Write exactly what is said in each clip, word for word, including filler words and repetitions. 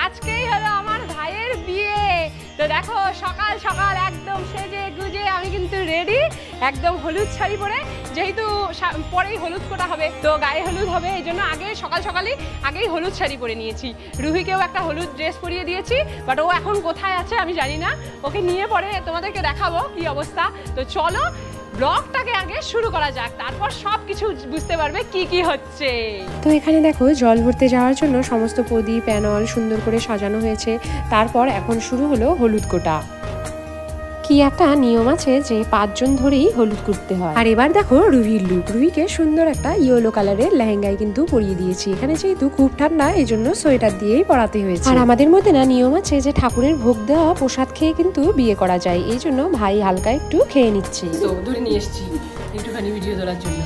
আজকেই হলো আমার ভাইয়ের বিয়ে। তো দেখো সকাল সকাল একদম সেজে গুজে আমি কিন্তু রেডি, একদম হলুদ শাড়ি পরে, যেহেতু পরেই হলুদ ফোঁটা হবে তো গায়ে হলুদ হবে, এই জন্য আগে সকাল সকালই আগেই হলুদ শাড়ি পরে নিয়েছি। রুহিকেও একটা হলুদ ড্রেস পরিয়ে দিয়েছি, বাট ও এখন কোথায় আছে আমি জানি না, ওকে নিয়ে পরে তোমাদেরকে দেখাবো কি অবস্থা। তো চলো ব্লগটাকে আগে শুরু করা যাক, তারপর সব কিছু বুঝতে পারবে কি কি হচ্ছে। তো এখানে দেখো জল ভরতে যাওয়ার জন্য সমস্ত প্রদীপ প্যানল সুন্দর করে সাজানো হয়েছে। তারপর এখন শুরু হলো হলুদ কোটা। কি একটা নিয়ম আছে যে পাঁচজন ধরেই হলুদ করতে হয়। আর এবার দেখো রুহির লুক। রুহিকে সুন্দর একটা ইয়েলো কালারের লেহেঙ্গায় কিন্তু পরিয়ে দিয়েছি। এখানে যেহেতু খুব ঠান্ডা এই জন্য সোয়েটার দিয়েই পরাতে হয়েছে। আর আমাদের মধ্যে না নিয়ম আছে যে ঠাকুরের ভোগ দেওয়া প্রসাদ খেয়ে কিন্তু বিয়ে করা যায়, এই জন্য ভাই হালকা একটু খেয়ে নিচ্ছে। তো ধরে নিয়ে এসেছি একটুখানি ভিডিও তোলার জন্য।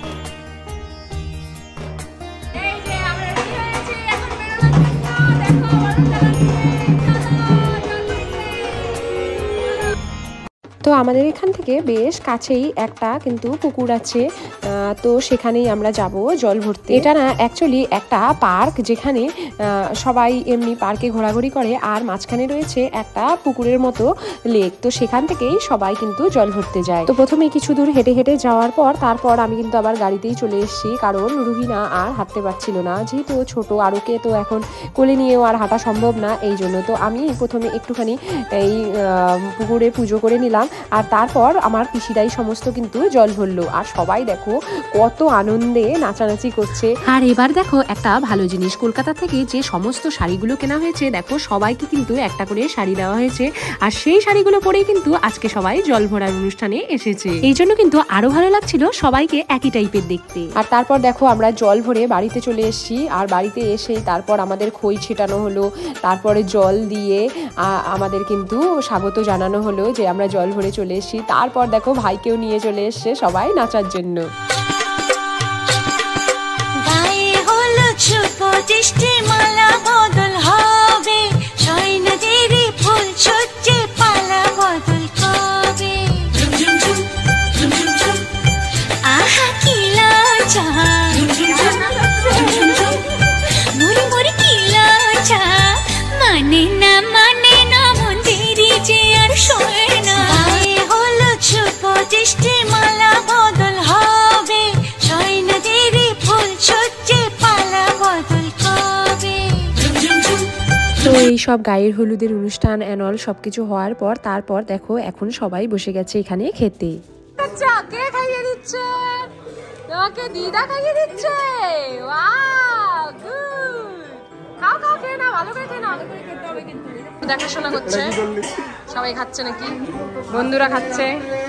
তো আমাদের এখান থেকে বেশ কাছেই একটা কিন্তু পুকুর আছে, তো সেখানেই আমরা যাব জল ভরতে। এটা না অ্যাকচুয়ালি একটা পার্ক, যেখানে সবাই এমনি পার্কে ঘোরাঘুরি করে, আর মাঝখানে রয়েছে একটা পুকুরের মতো লেক, তো সেখান থেকেই সবাই কিন্তু জল ভরতে যায়। তো প্রথমে কিছু দূর হেঁটে হেঁটে যাওয়ার পর তারপর আমি কিন্তু আবার গাড়িতেই চলে এসেছি, কারণ রুহিনা আর হাঁটতে পারছিল না, যেহেতু ছোট আর ওকে তো এখন কোলে নিয়েও আর হাঁটা সম্ভব না, এই জন্য তো আমি প্রথমে একটুখানি এই পুকুরে পুজো করে নিলাম। আর তারপর আমার পিসিরাই সমস্ত কিন্তু জল ভরলো, আর সবাই দেখো কত আনন্দে নাচানাচি করছে। আর এবার দেখো একটা ভালো জিনিস, কলকাতা থেকে যে সমস্ত শাড়িগুলো কেনা হয়েছে দেখো সবাইকে কিন্তু একটা করে শাড়ি দেওয়া হয়েছে, আর সেই শাড়িগুলো পরেই কিন্তু আজকে সবাই জল ভরার অনুষ্ঠানে এসেছে, এই জন্য কিন্তু আরো ভালো লাগছিল সবাইকে একই টাইপের দেখতে। আর তারপর দেখো আমরা জল ভরে বাড়িতে চলে এসেছি, আর বাড়িতে এসে তারপর আমাদের খই ছিটানো হলো, তারপরে জল দিয়ে আমাদের কিন্তু স্বাগত জানানো হলো যে আমরা জল ভরে চলে এসেছি। তারপর দেখো ভাইকেও নিয়ে চলে এসছে সবাই নাচার জন্য। তো এই সব গায়ের হলুদের অনুষ্ঠান অ্যানল সবকিছু হওয়ার পর তারপর দেখো এখন সবাই বসে গেছে এখানে খেতে। আচ্ছা কে খাইয়ে দিচ্ছে? তোমাকে দিদা খাইয়ে দিচ্ছে। ওয়াও গুড, খাও খাও, খেয়ে নাও, ভালো করে খেয়ে নাও, ভালো করে খেতে হবে কিন্তু। দেখাশোনা করছে সবাই, খাচ্ছে নাকি বন্ধুরা খাচ্ছে।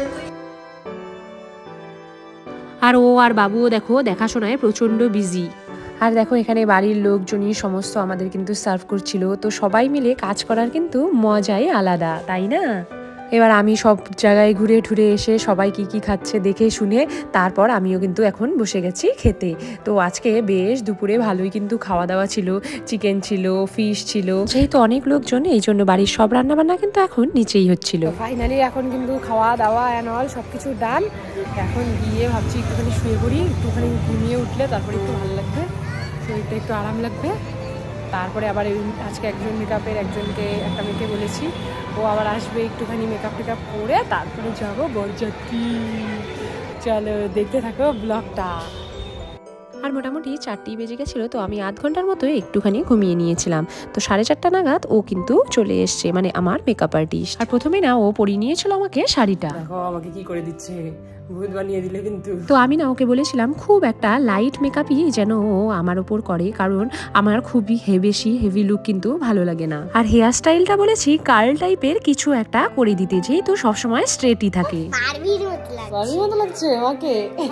আর ও আর বাবুও দেখো দেখাশোনায় প্রচন্ড বিজি। আর দেখো এখানে বাড়ির লোকজনই সমস্ত আমাদের কিন্তু সার্ভ করছিল, তো সবাই মিলে কাজ করার কিন্তু মজাই আলাদা, তাই না? এবার আমি সব জায়গায় ঘুরে ঘুরে এসে সবাই কি কি খাচ্ছে দেখে শুনে তারপর আমিও কিন্তু এখন বসে গেছি খেতে। তো আজকে বেশ দুপুরে ভালোই কিন্তু খাওয়া দাওয়া ছিল, চিকেন ছিল, ফিশ ছিল, যেহেতু অনেক লোকজন এই জন্য বাড়ির সব রান্না বান্না কিন্তু এখন নিচেই হচ্ছিল। ফাইনালি এখন কিন্তু খাওয়া দাওয়া অ্যান্ড অল সবকিছু ডান। এখন গিয়ে ভাবছি একটুখানি শুয়ে পড়ি, একটুখানি ঘুমিয়ে উঠলে তারপরে একটু ভালো লাগবে, শরীরটা একটু আরাম লাগবে। তারপরে আবার আজকে একজন মেকআপের একজনকে একটা মেয়েকে বলেছি, ও আবার আসবে, একটুখানি মেকআপ টেকআপ করে তারপরে যাবো বরযাত্রী। চলো দেখতে থাকো ব্লগটা। আর মোটামুটি চারটেই বেজে গেছিলো, তো আমি আধ ঘন্টার মতো একটুখানি ঘুমিয়ে নিয়েছিলাম। তো সাড়ে চারটা নাগাদ ও কিন্তু চলে এসছে, মানে আমার মেকআপ আর্টিস্ট। আর প্রথমে না ও পরিয়ে নিয়েছিল আমাকে শাড়িটা। দেখো আমাকে কি করে দিচ্ছে, ভূত বানিয়ে দিলে কিন্তু। তো আমি না ওকে বলেছিলাম খুব একটা লাইট মেকআপই যেন ও আমার ওপর করে, কারণ আমার খুবই বেশি হেভি লুক কিন্তু ভালো লাগে না। আর হেয়ার স্টাইলটা বলেছি কার্ল টাইপের কিছু একটা করে দিতে, যেহেতু সবসময় স্ট্রেটই থাকে। বারবির মতো লাগছে আমাকে।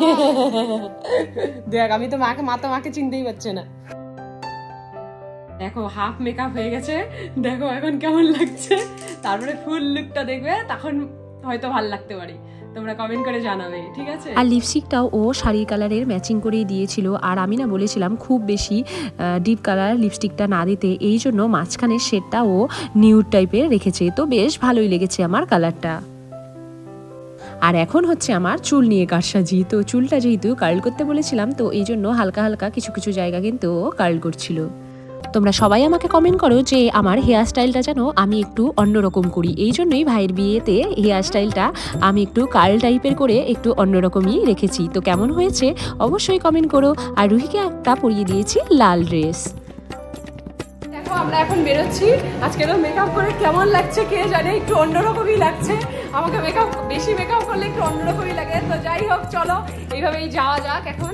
দেখ আমি তো মাকে, মা তো মাকে চিনতেই পারছে না। দেখো হাফ মেকআপ হয়ে গেছে, দেখো এখন কেমন লাগছে। তারপরে ফুল লুকটা দেখবে, তখন হয়তো ভালো লাগতে পারে, তোমরা কমেন্ট করে জানাবে, ঠিক আছে? আর লিপস্টিকটাও ও শাড়ির কালারের ম্যাচিং করেই দিয়েছিল, আর আমি না বলেছিলাম খুব বেশি ডিপ কালার লিপস্টিকটা না দিতে, এই জন্য মাঝখানের শেডটা ও নিউড টাইপের রেখেছে, তো বেশ ভালোই লেগেছে আমার কালারটা। আর এখন হচ্ছে আমার চুল নিয়ে কারসাজি। তো চুলটা যেহেতু কার্ল করতে বলেছিলাম, তো এই জন্য হালকা হালকা কিছু কিছু জায়গা কিন্তু ও কার্ল করছিল। তোমরা সবাই আমাকে কমেন্ট করো যে আমার হেয়ার স্টাইলটা যেন আমি একটু অন্যরকম করি, এই জন্যই ভাইয়ের বিয়েতে হেয়ার স্টাইলটা আমি একটু কার্ল টাইপের করে একটু অন্যরকমই রেখেছি। তো কেমন হয়েছে অবশ্যই কমেন্ট করো। আর রুহিকে একটা পরিয়ে দিয়েছি লাল ড্রেস। দেখো আমরা এখন বেরোচ্ছি। আজকে তো মেকআপ করে কেমন লাগছে কে জানে, একটু অন্যরকমই লাগছে। আমাকে মেকআপ বেশি মেকআপ করলে একটু অন্যরকমই লাগে। তো যাই হোক চলো এইভাবেই যাওয়া যাক এখন।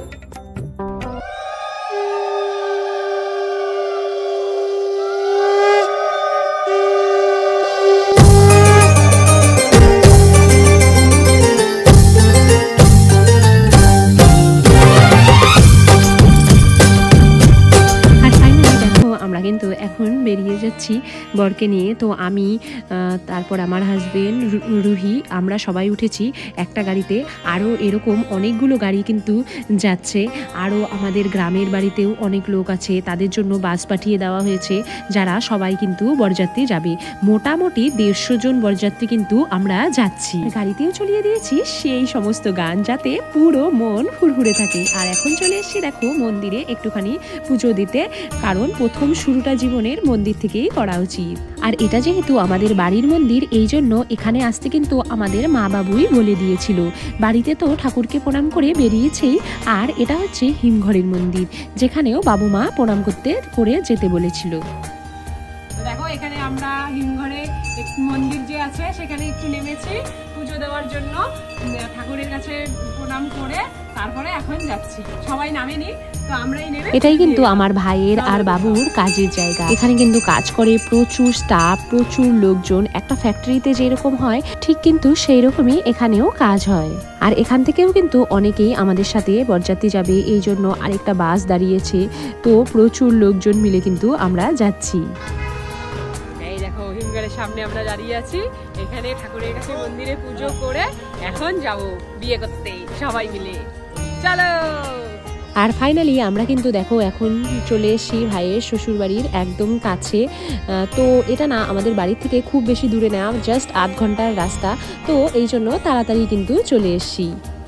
কিন্তু এখন বেরিয়ে যাচ্ছি বরকে নিয়ে। তো আমি তারপর আমার হাজবেন্ড রুহি আমরা সবাই উঠেছি একটা গাড়িতে। আরও এরকম অনেকগুলো গাড়ি কিন্তু যাচ্ছে। আরও আমাদের গ্রামের বাড়িতেও অনেক লোক আছে, তাদের জন্য বাস পাঠিয়ে দেওয়া হয়েছে যারা সবাই কিন্তু বরযাত্রী যাবে। মোটামুটি দেড়শো জন বরযাত্রী কিন্তু আমরা যাচ্ছি। গাড়িতেও চলিয়ে দিয়েছি সেই সমস্ত গান যাতে পুরো মন হুড়হুড়ে থাকে। আর এখন চলে এসেছি দেখো মন্দিরে একটুখানি পুজো দিতে, কারণ প্রথম শুরুটা জীবনের মন্দির থেকেই করা উচিত। আর এটা যেহেতু আমাদের বাড়ির মন্দির, এই জন্য এখানে আসতে কিন্তু আমাদের মা বাবুই বলে দিয়েছিল। বাড়িতে তো ঠাকুরকে প্রণাম করে বেরিয়েছেই, আর এটা হচ্ছে হিমঘরের মন্দির, যেখানেও বাবু মা প্রণাম করতে করে যেতে বলেছিল। দেখো এখানে আমরা হিমঘরে মন্দির যে আছে সেখানে একটু নেমেছি পুজো দেওয়ার জন্য, ঠাকুরের কাছে প্রণাম করে তারপরে এখন যাচ্ছি। সবাই নামেনি, তো আমরাই নেমে। এটাই কিন্তু আমার ভাইয়ের আর বাবুর কাজের জায়গা। এখানে কিন্তু কাজ করে প্রচুর স্টাফ, প্রচুর লোকজন। একটা ফ্যাক্টরিতে যেরকম হয় ঠিক কিন্তু সেই রকমই এখানেও কাজ হয়। আর এখান থেকেও কিন্তু অনেকেই আমাদের সাথে বরযাত্রী যাবে, এই জন্য আরেকটা বাস দাঁড়িয়েছে। তো প্রচুর লোকজন মিলে কিন্তু আমরা যাচ্ছি। হিমঘরের সামনে আমরা দাঁড়িয়ে আছি। এখানে ঠাকুরের কাছে মন্দিরে পুজো করে এখন যাব বিয়ে করতে সবাই মিলে। চলো। আর ফাইনালি আমরা কিন্তু দেখো এখন চলে এসেছি ভাইয়ের শ্বশুর বাড়ির একদম কাছে। তো এটা না আমাদের বাড়ির থেকে খুব বেশি দূরে না, জাস্ট আধ ঘন্টার রাস্তা। তো এই জন্য তাড়াতাড়ি কিন্তু চলে এসেছি।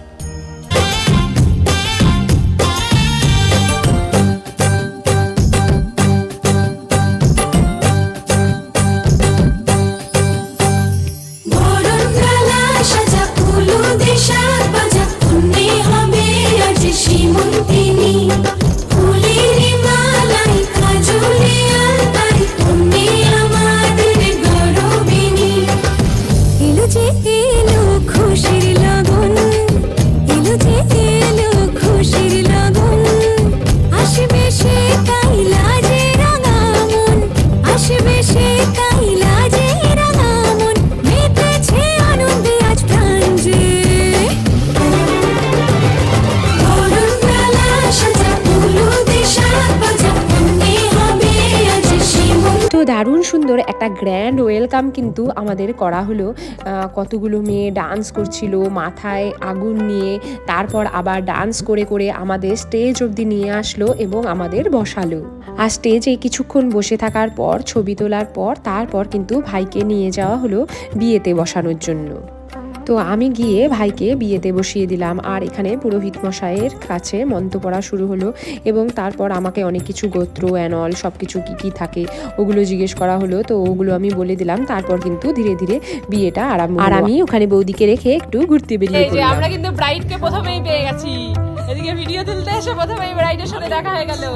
দারুণ সুন্দর একটা গ্র্যান্ড ওয়েলকাম কিন্তু আমাদের করা হলো। কতগুলো মেয়ে ডান্স করছিল মাথায় আগুন নিয়ে, তারপর আবার ডান্স করে করে আমাদের স্টেজ অবধি নিয়ে আসলো এবং আমাদের বসালো। আর স্টেজে কিছুক্ষণ বসে থাকার পর ছবি তোলার পর তারপর কিন্তু ভাইকে নিয়ে যাওয়া হলো বিয়েতে বসানোর জন্য। তো আমি গিয়ে ভাইকে বিয়েতে বসিয়ে দিলাম। আর এখানে পুরোহিত মশাইয়ের কাছে মন্ত্র পড়া শুরু হলো এবং তারপর আমাকে অনেক কিছু গোত্র অ্যানল সব কিছু কী কী থাকে ওগুলো জিজ্ঞেস করা হলো। তো ওগুলো আমি বলে দিলাম। তারপর কিন্তু ধীরে ধীরে বিয়েটা আরম্ভ। আর আমি ওখানে বৌদিকে রেখে একটু ঘুরতে বেরিয়ে পড়লাম। আমরা কিন্তু ব্রাইডকে প্রথমেই পেয়ে গেছি। এদিকে ভিডিও তুলতে এসে প্রথমেই ব্রাইডের সাথে দেখা হয়ে গেল।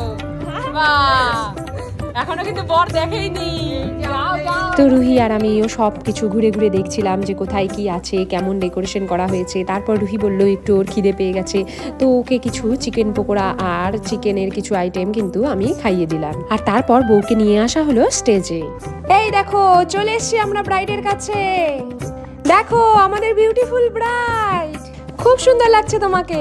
বাহ, এখনো কিন্তু বর দেখেইনি। তো রুহি আর আমিও সব কিছু ঘুরে ঘুরে দেখছিলাম যে কোথায় কি আছে, কেমন ডেকোরেশন করা হয়েছে। তারপর রুহি বললো একটু ওর খিদে পেয়ে গেছে, তো ওকে কিছু চিকেন পকোড়া আর চিকেনের কিছু আইটেম কিন্তু আমি খাইয়ে দিলাম। আর তারপর বউকে নিয়ে আসা হলো স্টেজে। এই দেখো চলে এসেছি আমরা ব্রাইডের কাছে। দেখো আমাদের বিউটিফুল ব্রাইড, খুব সুন্দর লাগছে তোমাকে।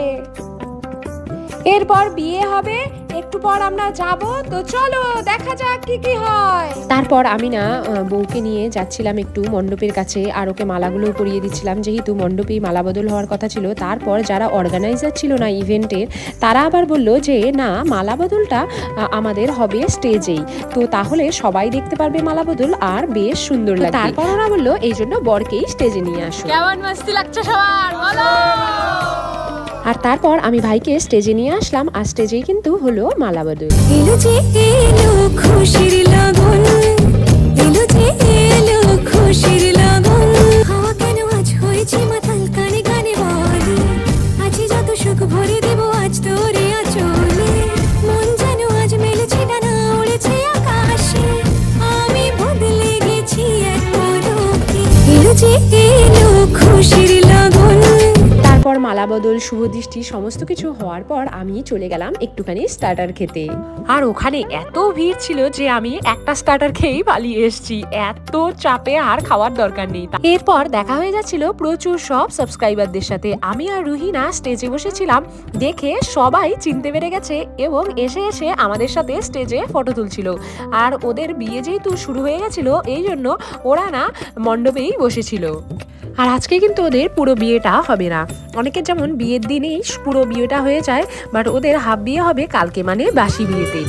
এরপর বিয়ে হবে, একটু পর আমরা যাব, তো চলো দেখা যাক কি কি হয়। তারপর আমি না বউকে নিয়ে যাচ্ছিলাম একটু মণ্ডপের কাছে, আর ওকে মালাগুলো পরিয়ে দিচ্ছিলাম, যেহেতু মণ্ডপেই মালা বদল হওয়ার কথা ছিল। তারপর যারা অর্গানাইজার ছিল না ইভেন্টের, তারা আবার বললো যে না, মালা বদলটা আমাদের হবে স্টেজেই, তো তাহলে সবাই দেখতে পারবে মালা বদল আর বেশ সুন্দর লাগবে। তারপর ওরা বললো এই জন্য বরকেই স্টেজে নিয়ে আসো। কেমন মস্তি লাগছে সবার বলো। আর তারপর আমি ভাইকে স্টেজে নিয়ে আসলাম, আর স্টেজেই কিন্তু হলো মালা বদল। এলো যে এলো খুশির লগন, এলো যে এলো খুশির লগন, হাওয়া কেন আজ হয়েছে মাতাল কানে কানে বলে, আছে যত সুখ ভরে দেব আজ তোরে আঁচলে, মন যেন আজ মেলেছে ডানা উড়েছে আকাশে, আমি বদলে গেছি এক পলকে, এলো যে এলো খুশির লগন। তারপর মালা বদল, শুভ দৃষ্টি সমস্ত কিছু হওয়ার পর আমি চলে গেলাম একটুখানি স্টার্টার খেতে। আর ওখানে এত ভিড় ছিল যে আমি একটা স্টার্টার খেয়েই পালিয়ে এসেছি, এত চাপে আর খাওয়ার দরকার নেই। এরপর দেখা হয়ে যাচ্ছিল প্রচুর সব সাবস্ক্রাইবারদের সাথে। আমি আর রুহিনা স্টেজে বসেছিলাম দেখে সবাই চিনতে পেরে গেছে এবং এসে এসে আমাদের সাথে স্টেজে ফটো তুলছিল। আর ওদের বিয়ে যেহেতু শুরু হয়ে গেছিল এই জন্য ওরা না মণ্ডপেই বসেছিল। আর আজকে কিন্তু ওদের পুরো বিয়েটা হবে না, অনেকের যেমন বিয়ের দিনেই পুরো বিয়েটা হয়ে যায়, বাট ওদের হাফ বিয়ে হবে কালকে, মানে বাসি বিয়েতে।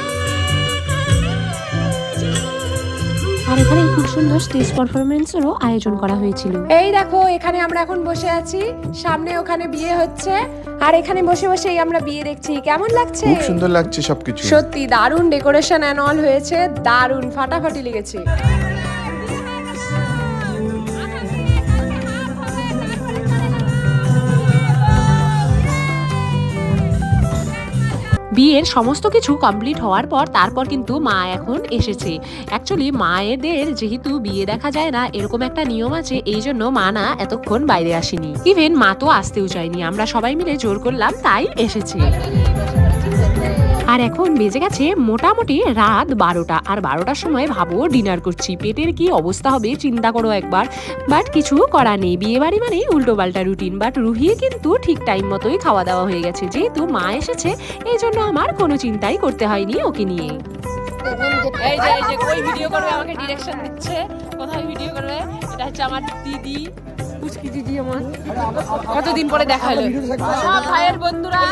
আর এখানে খুব সুন্দর স্টেজ পারফরমেন্সেরও আয়োজন করা হয়েছিল। এই দেখো এখানে আমরা এখন বসে আছি, সামনে ওখানে বিয়ে হচ্ছে, আর এখানে বসে বসেই আমরা বিয়ে দেখছি। কেমন লাগছে? খুব সুন্দর লাগছে সবকিছু, সত্যি দারুণ ডেকোরেশন এন্ড অল হয়েছে, দারুণ ফাটাফাটি লেগেছে। বিয়ের সমস্ত কিছু কমপ্লিট হওয়ার পর তারপর কিন্তু মা এখন এসেছে। অ্যাকচুয়ালি মায়েদের যেহেতু বিয়ে দেখা যায় না এরকম একটা নিয়ম আছে, এই জন্য মা না এতক্ষণ বাইরে আসেনি, ইভেন মা তো আসতেও চায়নি, আমরা সবাই মিলে জোর করলাম তাই এসেছে। আর এখন বেজে গেছে মোটামুটি রাত বারোটা, আর বারোটার সময় ভাবো ডিনার করছি, পেটের কি অবস্থা হবে চিন্তা করো একবার। বাট কিছু করার নেই, বিয়ে বাড়ি মানে উল্টো পাল্টা রুটিন। বাট রুহি কিন্তু ঠিক টাইম মতোই খাওয়া দাওয়া হয়ে গেছে, যেহেতু মা এসেছে এই জন্য আমার কোনো চিন্তাই করতে হয়নি ওকে নিয়ে। এই যে এই যে কই ভিডিও করবে আমাকে ডিরেকশন দিচ্ছে, কোথায় ভিডিও করবে। এটা হচ্ছে আমার দিদি, পুচকি দিদি আমার, কতদিন পরে দেখা হলো। সব ভাইয়ের বন্ধুরা,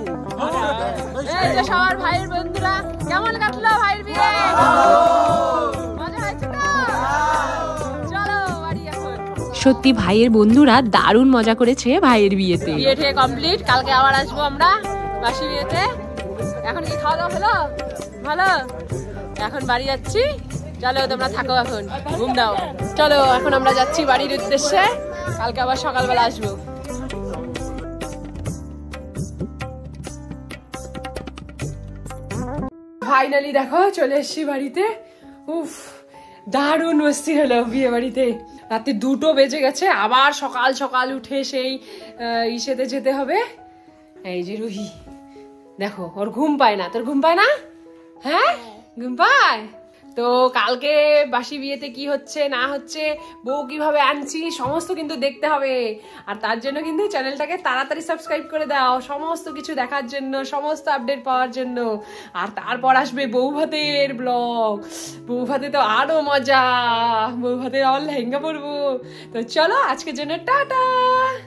এই যে সবার ভাইয়ের বন্ধুরা, কেমন কাটলো ভাইয়ের বিয়ে? মজা হয়েছে তো? চলো বাড়ি এখন। সত্যি ভাইয়ের বন্ধুরা দারুণ মজা করেছে ভাইয়ের বিয়েতে। বিয়ে ঠিয়ে কমপ্লিট, কালকে আবার আসবো আমরা বাসি বিয়েতে। এখন কি খাওয়া দাওয়া হলো? ভালো। এখন বাড়ি যাচ্ছি, চলো তোমরা থাকো এখন ঘুম দাও। চলো এখন আমরা যাচ্ছি বাড়ির উদ্দেশ্যে, কালকে আবার সকালবেলা আসবো। ফাইনালি দেখো চলে এসছি বাড়িতে। উফ দারুণ মস্তি হলো বিয়ে বাড়িতে। রাতে দুটো বেজে গেছে, আবার সকাল সকাল উঠে সেই ইসেতে যেতে হবে। এই যে রুহি দেখো, ওর ঘুম পায় না। তোর ঘুম পায় না? হ্যাঁ ঘুম পায় তো। কালকে বাসি বিয়েতে কি হচ্ছে না হচ্ছে, বউ কিভাবে আনছি সমস্ত কিন্তু দেখতে হবে। আর তার জন্য কিন্তু চ্যানেলটাকে তাড়াতাড়ি সাবস্ক্রাইব করে দাও, সমস্ত কিছু দেখার জন্য, সমস্ত আপডেট পাওয়ার জন্য। আর তারপর আসবে বউ ভাতের ব্লগ। বউ ভাতে তো আরো মজা, বউ ভাতে আবার লেহেঙ্গা পরবো। তো চলো আজকের জন্য টাটা।